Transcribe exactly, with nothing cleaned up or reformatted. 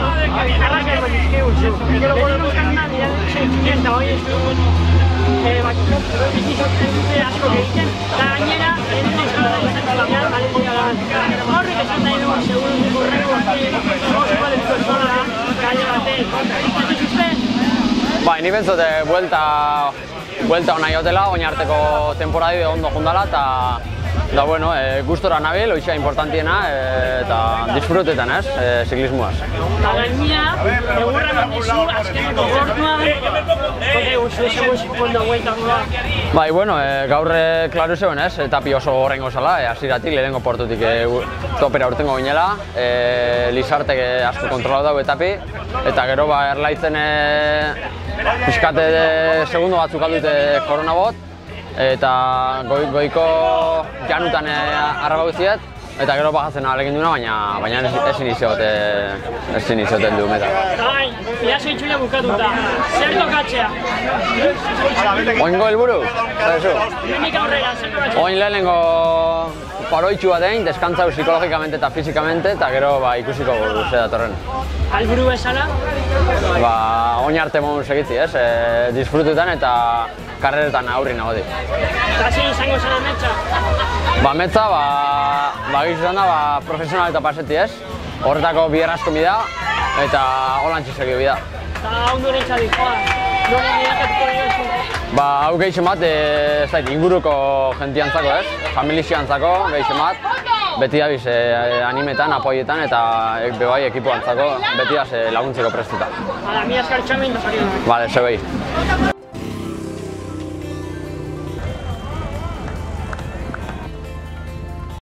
arranca el manisqueo, que lo podemos caminar, ya se quinienta, hoy es asko egiten, eta gainera, ez eskala da Valencia da. Horrek esan nahi dugu, seguru horreko oso balen pertsona gaine baten. Ez uste? Ba, ni bentzot, buelta buelta hona jotela, oin arteko temporadi ondo jundala, eta da, bueno, gustora nabil, oixa importantiena, eta disfrutetan, ez, ziklismoaz. Eta gainea, egurra mendezu, azkeneko gortua, porque usu ese fondo vuelta nula. Bai, bueno, gaur klaru zeuen, ez, etapi oso horrengo zala, hasieratik lehenengo portutik topera urtengo ginela, Lizartek asko kontrolau dago etapi, eta gero ba erlaitzen pixkate segundo batzuk aldute koronabot, eta goiko janutan arraba guztiet, eta gero bajatzen alegin duna, baina ezin izot, ezin izoten du meta. Eta gain, biazo itxulia bukatuta, zer tokatzea? Oingo helburu? Nik aurrera, zer tokatzea? Oin lehenengo paroitxu bat egin, deskantzau psikologikamente eta fizikamente, eta gero ikusiko ze datorren. Alburu bezala? Ba, oin arte modun segitzi, ez? Disfrututan eta karreretan aurri nagoti. Eta zein izango zen ametsa? Ba, ametsa, ba, ba, izan da, ba, profesional eta paseti, ez? Horretako bider asko bida, eta holantzi segio bida. Eta ondo nintza dihoa, nore nidakatuko diozu? Ba, hau gehixen bat, ez da, inguruko jentiantzako, ez? Familixiantzako gehixen bat, beti dabiz animetan, apoietan, eta bebai ekipoantzako, beti daz laguntzeko prestuta. Hala, mi askar txamen da zario. Bale, zebei.